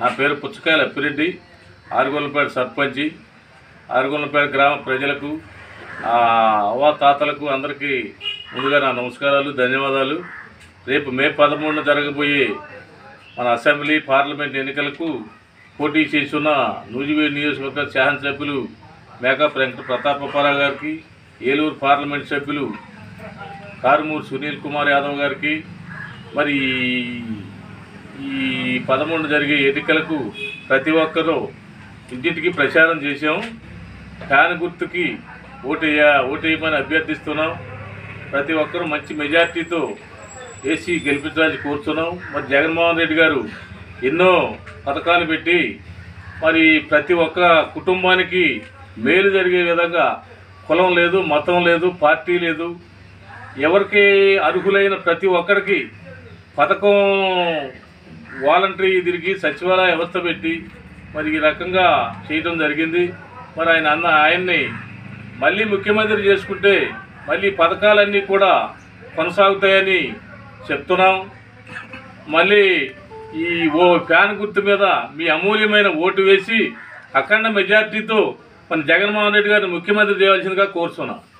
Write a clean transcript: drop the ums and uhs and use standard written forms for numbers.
నా పేరు పుచ్చకాయల అప్పిరెడ్డి, ఆరుగొల్లపేట సర్పంచి. ఆరుగొల్లపేట గ్రామ ప్రజలకు, అవ్వాతాతలకు అందరికీ ముందుగా నా నమస్కారాలు, ధన్యవాదాలు. రేపు మే 13న జరగబోయే మన అసెంబ్లీ పార్లమెంట్ ఎన్నికలకు పోటీ చేస్తున్న నూజివీడు నియోజకవర్గ శాసనసభ్యులు మేకప్ వెంకట ప్రతాపరావు గారికి, ఏలూరు పార్లమెంట్ సభ్యులు కారుమూరి సునీల్ కుమార్ యాదవ్ గారికి, మరి ఈ 13న జరిగే ఎన్నికలకు ప్రతి ఒక్కరూ ఇంటింటికి ప్రచారం చేసాం. ఫ్యాన్ గుర్తుకి ఓటేయమని అభ్యర్థిస్తున్నాం. ప్రతి ఒక్కరూ మంచి మెజార్టీతో వేసి గెలిపించాలని కోరుతున్నాం. మరి జగన్మోహన్ రెడ్డి గారు ఎన్నో పథకాలు పెట్టి మరి ప్రతి ఒక్క కుటుంబానికి మేలు జరిగే విధంగా కులం లేదు, మతం లేదు, పార్టీ లేదు, ఎవరికి అర్హులైన ప్రతి ఒక్కరికి పథకం వాలంటరీ తిరిగి సచివాలయ వ్యవస్థ పెట్టి మరి ఈ రకంగా చేయడం జరిగింది. మరి ఆయన్ని మళ్ళీ ముఖ్యమంత్రి చేసుకుంటే మళ్ళీ పథకాలన్నీ కూడా కొనసాగుతాయని చెప్తున్నాం. మళ్ళీ ఈ ఫ్యాన్ గుర్తు మీద మీ అమూల్యమైన ఓటు వేసి అఖండ మెజార్టీతో మన జగన్మోహన్ రెడ్డి గారిని ముఖ్యమంత్రి చేయాల్సిందిగా కోరుతున్నాం.